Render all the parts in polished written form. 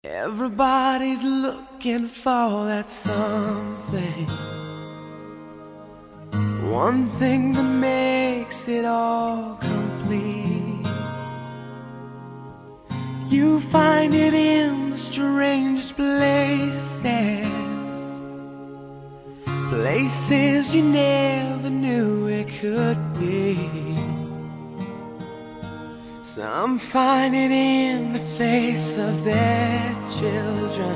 Everybody's looking for that something, one thing that makes it all complete. You find it in the strangest places, places you never knew it could be. Some find it in the face of their children,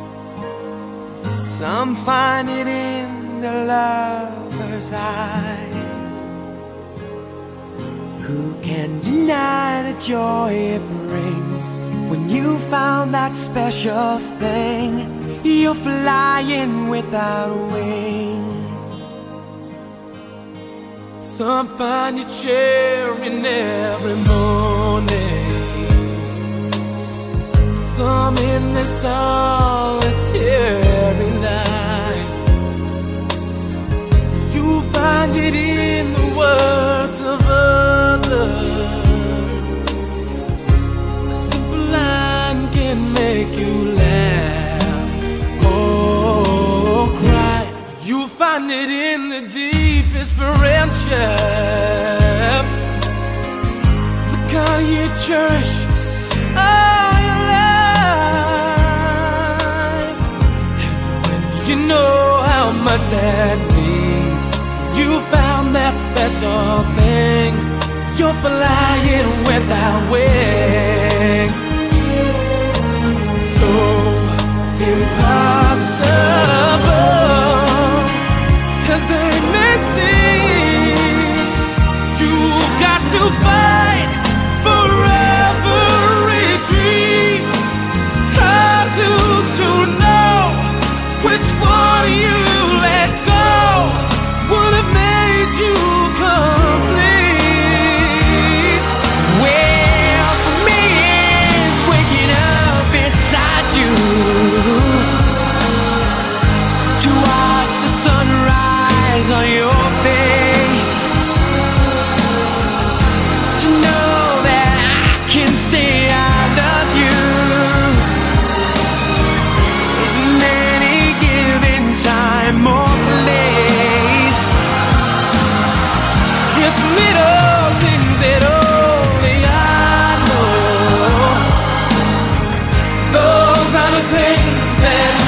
some find it in the lover's eyes. Who can deny the joy it brings when you found that special thing? You're flying without wings. Some find you cheering every morning, some in their solitary night. You find it in the words of others. A simple line can make you laugh or cry. You find it in the deepest friendship, the kind you cherish all your life. And when you know how much that means, you found that special thing. You're flying without wings. So impossible as they may seem, you've got to fight for every dream. 'Cause who's to know which one you let go would have made you complete? Well, for me it's waking up beside you to watch the sunrise on your face, to know that I can say I love you in any given time or place. It's little things that only I know. Those are the things that